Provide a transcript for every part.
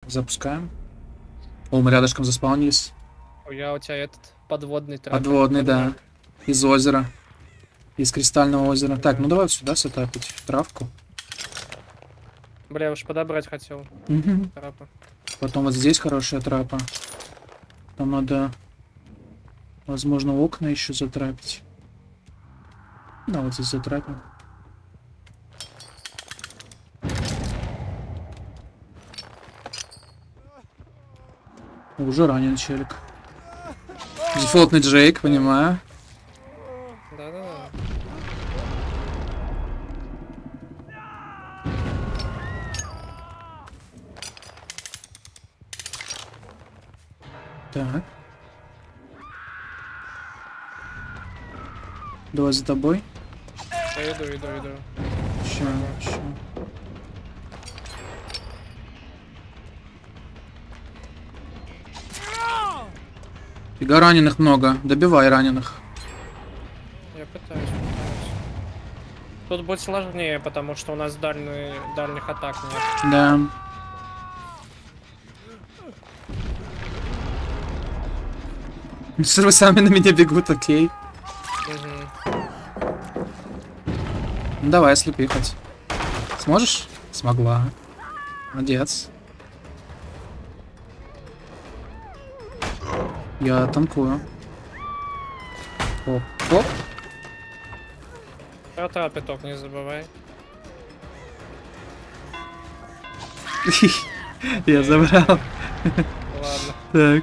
Запускаем. О, мы рядышком заспаунились. У тебя этот подводный трап. Подводный, да. Из озера. Из кристального озера. Так, ну давай вот сюда сетапить травку. Бля, я уж подобрать хотел. Угу. Трапа. Потом вот здесь хорошая трапа. Там надо, возможно, окна еще затрапить. Да, вот здесь затрапим. Уже ранен челик. Дефолтный Джейк, понимаю. Да-да-да. Так. Давай за тобой. Я иду. Ща. Фига, раненых много. Добивай раненых. Я пытаюсь. Тут будет сложнее, потому что у нас дальних атак нет. Да. Вы сами на меня бегут, окей. Угу. Ну, давай, слепи хоть. Сможешь? Смогла. Молодец. Я танкую. Оп, оп. Про трапе только не забывай. Я забрал. Ладно. Так.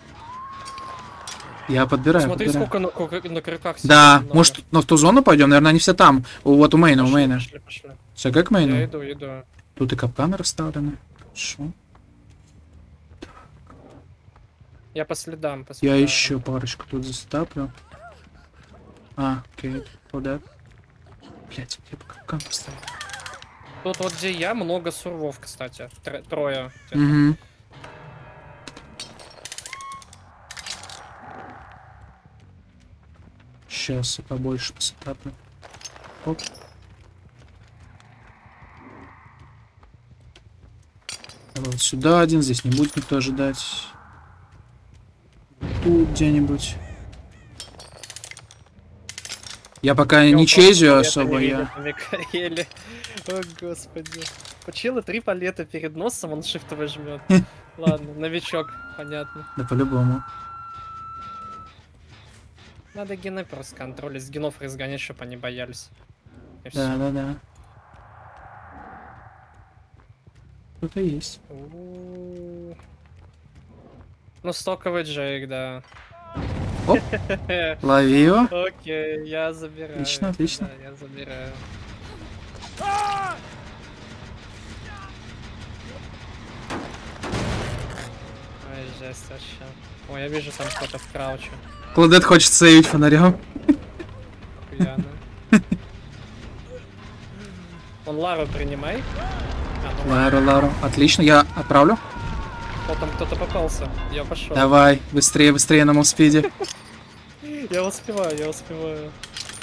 Я подбираю. Смотри, сколько на крюках. Да, может, в ту зону пойдем? Наверное, они все там. Вот у мейна, Пошли. Все как к мейну? Я иду. Тут и капканы расставлены. Хорошо. Я по следам. Я еще парочку тут застаплю. Окей, да. Блять, я бы капкан поставил. Тут вот где я, много сурвов, кстати. Трое. Угу. Сейчас я побольше посетаплю. Оп. Вот сюда один, здесь не будет никто ожидать. Тут где-нибудь. Я пока не чезю особо, я... О, господи. У чела 3 палета перед носом, он шифтовый жмет. Ладно, новичок, понятно. Да по-любому. Надо гены просто контролить, с генов разгонять, чтобы они боялись. Да. Кто-то есть. Ну, стоковый Джейк, да. Оп, лови его. Окей, я забираю. Отлично. Да, я забираю. Ой, жесть вообще. Ой, я вижу там кто-то в крауче. Клодет хочет сейвить фонарем. Охуенно. Он Лару принимай. Лару. Отлично, я отправлю. Потом кто-то попался. Я пошел. Давай, быстрее на мовспиде. Я успеваю.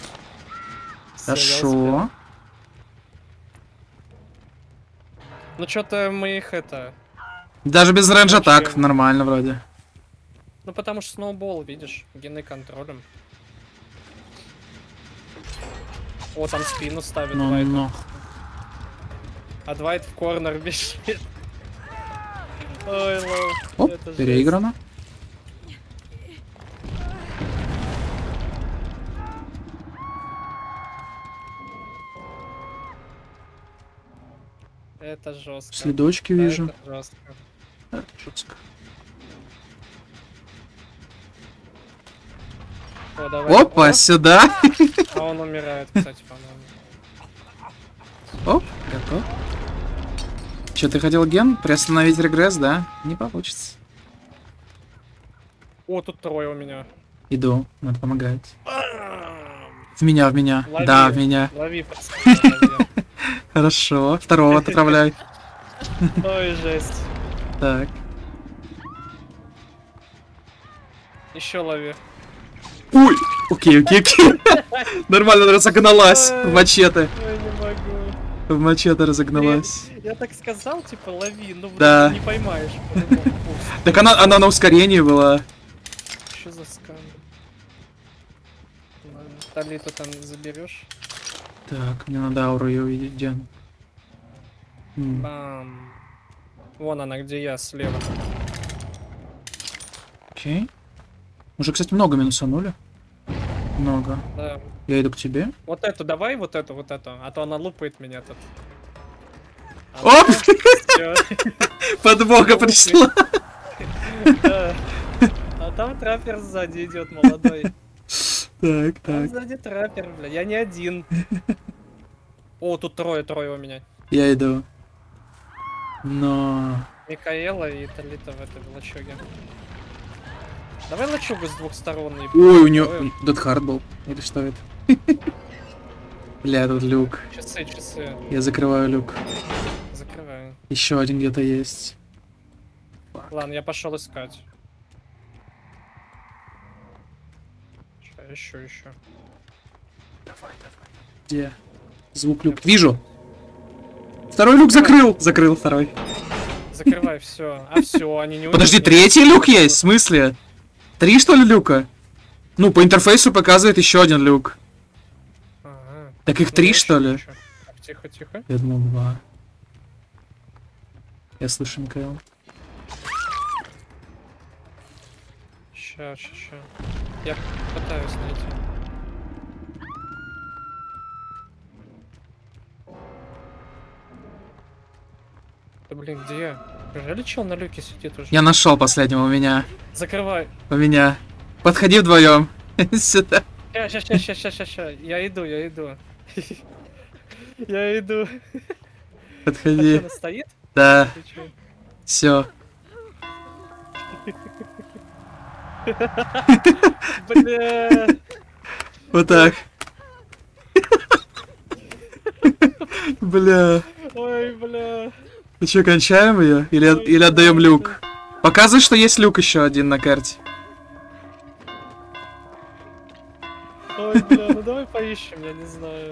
Хорошо. Ну что-то мы их это... Даже без рейнджа так, нормально вроде. Ну потому что сноубол, видишь, гены контролем. О, там спину ставит Двайт. А Двайт в корнер бежит. Ой, лоу. Оп, переиграно. Это жестко. Следочки вижу. Это жестко. Это жестко. О, давай. Опа, сюда. А он умирает, кстати, по-моему. Оп, готов. Че, ты хотел ген? Приостановить регресс, да? Не получится. О, тут трое у меня. Иду, надо помогать. В меня. Лови, да, в меня. Лови, пацаны, лови. Хорошо, второго отправляй. Ой, жесть. Так. Еще лови. Ой, окей. Нормально, разогналась в мачете. Ой, не могу. В мачете разогналась. Я так сказал, типа, лови, но Да. вроде не поймаешь. по-любому. Так она на ускорении была. Что за скам? Ладно, Талиту там заберешь. Так, мне надо ауру ее увидеть, где она? Бам. Вон она, где я, слева. Окей. Уже, кстати, много минусанули. Много. Да. Я иду к тебе. Вот эту давай, вот эту. А то она лупает меня тут. Оп! Всё. Подмога пришла. Да. А там траппер сзади идет, молодой. Так, Там так. сзади траппер, бля. Я не один. О, тут трое у меня. Я иду. Но... Микаэла и Талита в этой лачуге. Давай лачугу с двух сторон. и- Ой, у нее... Ой, Дедхард был. Или что это? Бля, тут люк. Часы. Я закрываю люк. Закрываю. Еще один где-то есть. Ладно, я пошел искать. Еще. Где? Звук люк. Вижу! Второй люк закрыл! Закрыл второй. Закрывай все. А все, они не Подожди, увидят. третий люк есть? В смысле? 3 что ли люка? Ну, по интерфейсу показывает еще один люк. Ага. Так их Ну, 3 я что ли? ещё. Тихо. Я думал 2. Я слышу Микаэл. Ща. Я пытаюсь найти. Да блин, где я? Неужели чел на люке сидит уже? Я нашел последнего у меня. Закрывай. У меня. Подходи вдвоем. Сюда. Ща. Я иду. Я иду. А Подходи. что, она стоит? Да, Ты чё? все. Бля. Вот так. Бля. Ой, бля. Ну что, кончаем ее? Или отдаем люк? Показывай, что есть люк еще один на карте. Ой, бля, ну давай поищем, я не знаю.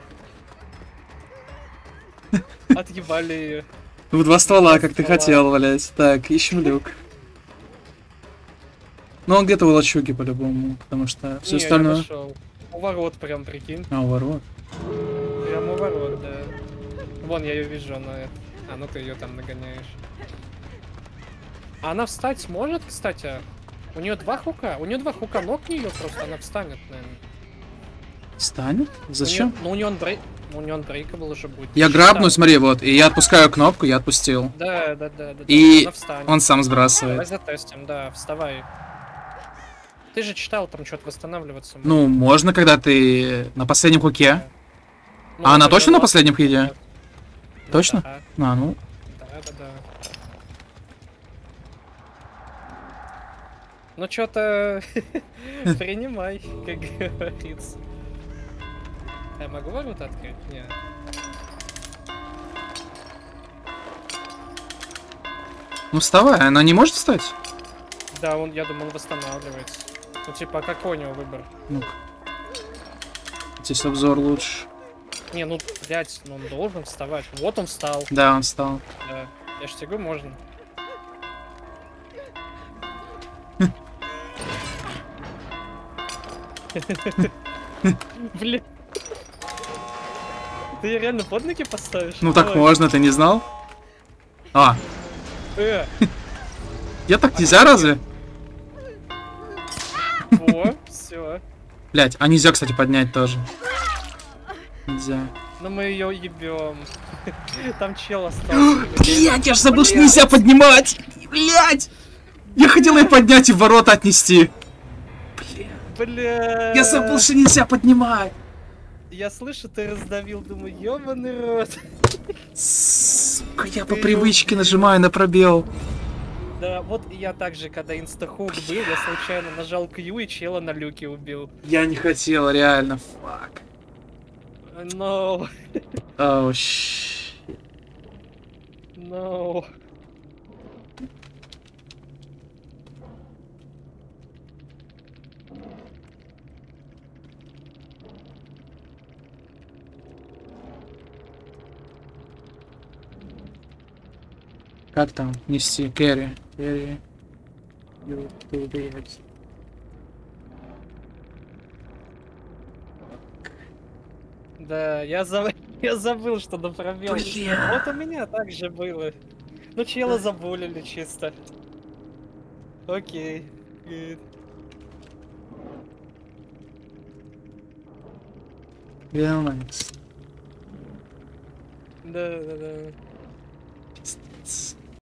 Отъебали ее. В 2 ствола, как ты ствола. хотел, блять. Так, ищем люк. Ну, он где-то в лачуге, по-любому, потому что все Не, я остальное... нашел. У ворот прям, прикинь. А, у ворот. Прям у ворот, да. Вон, я ее вижу, она... А, ну ты ее там нагоняешь. А она встать сможет, кстати? У нее 2 хука? У нее 2 хука, ног нее просто, она встанет, наверное. Станет? Зачем? Ну, у нее он у нее unbreakable уже будет. Я Считаю. грабну, смотри, вот, и я отпускаю кнопку, я отпустил. Да. И Она встанет. Он сам Давай сбрасывает. затестим, да, вставай. Ты же читал, там что-то восстанавливаться. может. Ну, можно, когда ты на последнем хуке. Ну, А она это точно на лад- последнем хиде? Ну, Точно? Да, А, ну, да. Ну что-то принимай, как говорится. Я могу ворота открыть? Нет. ну вставай, она не может встать? Да, я думал, он восстанавливается. Ну типа, а какой у него выбор? Ну-ка. Здесь обзор лучше. Не, ну, блядь, ну он должен вставать. Вот он встал. Да, он встал. Да. Я ж тебе говорю, можно. Блин. Ты её реально под ноги поставишь? Ну так Давай. можно, ты не знал? А, Э, я так нельзя разве? во, все. Блять, а нельзя, кстати, поднять тоже. Нельзя. Ну мы ее ебем. Там чел остался. Блять, я ж забыл, что нельзя поднимать! Блять! Я хотел ее поднять и в ворота отнести. Бля. Я забыл, что нельзя поднимать. Я слышу, ты раздавил, думаю, ёбаный рот. Сука, я по привычке нажимаю на пробел. Да, вот и я также, когда инстахук был, я случайно нажал Q и чела на люке убил. Я не хотел, реально. Фак. No, Оу, щ. no. Как там нести? Кэрри. Кэрри. Блять. Да, я забыл, что на пробел. Бля. Вот у меня так же было. Ну, чела забулили чисто. Окей. Good. Nice. Да. Пиздец.